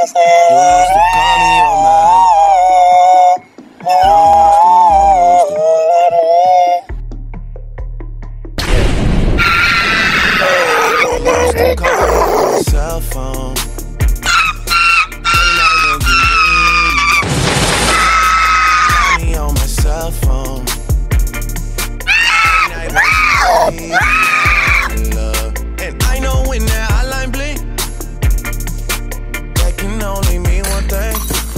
used to call me on my. Cell phone. Me on my cell phone. And I know when that hotline blink, that can only mean one thing.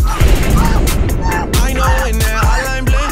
I know when that hotline blink,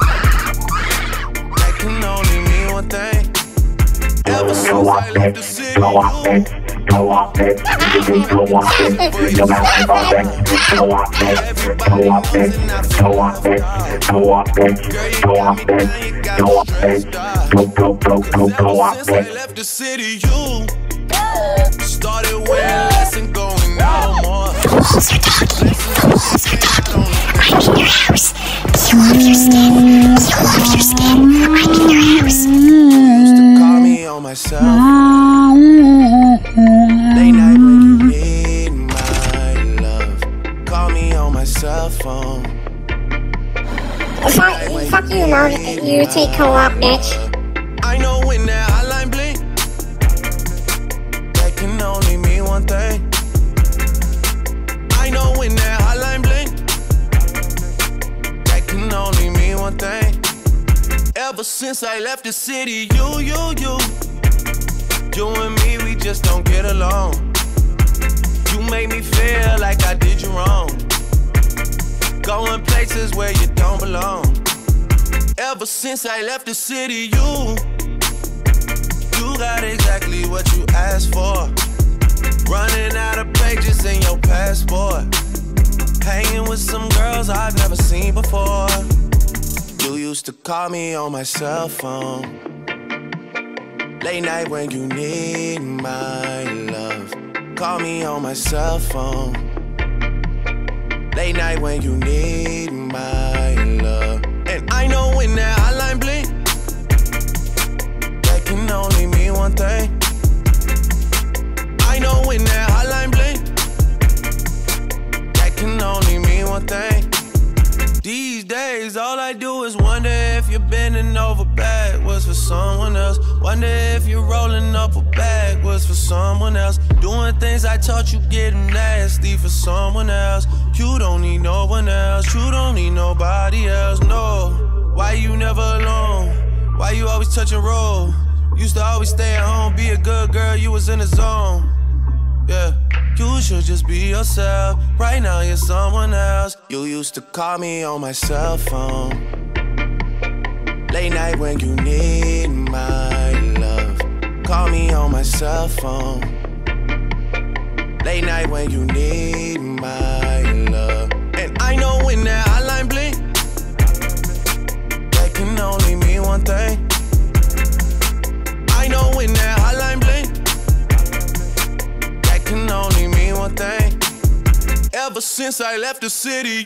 that can only mean one thing. Ever since I left the city, go off it, go off it, no matter what, go off it, go off it, go off it, go off it, go off it, go off it, go off it. Since I left the city, you started wearing less and going out more. Walls are talking, walls are talking. I'm in your house. You love your skin, you love your skin. I'm in your house. You used to call me on my cell phone. Late night when you need my love. Call me on my cell phone. Fuck you, Mo. You take co-op, bitch. I know when that hotline blink, that can only mean one thing. I know when that hotline blink, that can only mean one thing. Ever since I left the city, you and me, we just don't get along. You made me feel like I did you wrong, going places where you don't belong. Ever since I left the city, you got exactly what you asked for. Running out of pages in your passport, hanging with some girls I've never seen before. You used to call me on my cell phone. Late night when you need my love. Call me on my cell phone. Late night when you need my love. And I know when that hotline blink, that can only mean one thing. I know when that hotline blink, that can only mean one thing. These days, all I do is wonder if you're bending over backwards for someone else. Wonder if you're rolling up a backwards for someone else. Doing things I taught you, getting nasty for someone else. You don't need no one else. You don't need nobody else, no. Why you never alone? Why you always touch and roll? Used to always stay at home, be a good girl, you was in the zone. Yeah. You should just be yourself. Right now you're someone else. You used to call me on my cell phone. Late night when you need my love. Call me on my cell phone. Late night when you need my love. And I know when that hotline blink, that can only mean one thing. I know when that hotline blink, can only mean one thing. Ever since I left the city,